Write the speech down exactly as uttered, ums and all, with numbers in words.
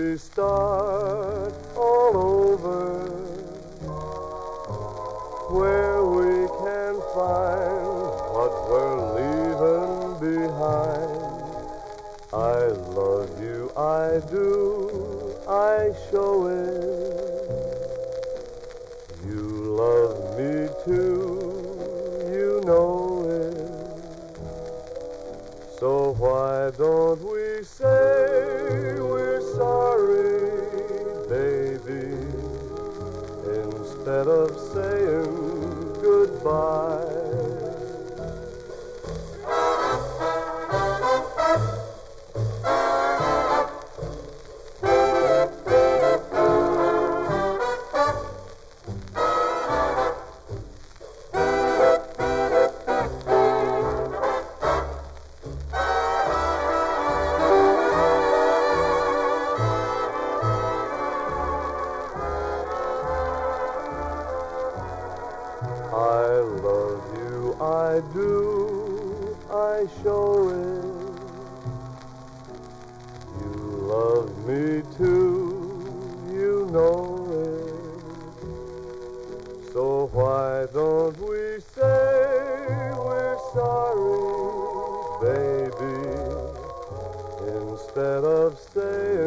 we start all over, where we can find what we're leaving behind? I love you, I do, I show it. You love me too, you know it. So why don't we say we're sorry, baby, instead of saying goodbye? I love you, I do, I show it. You love me too, you know it. So why don't we say we're sorry, baby, instead of saying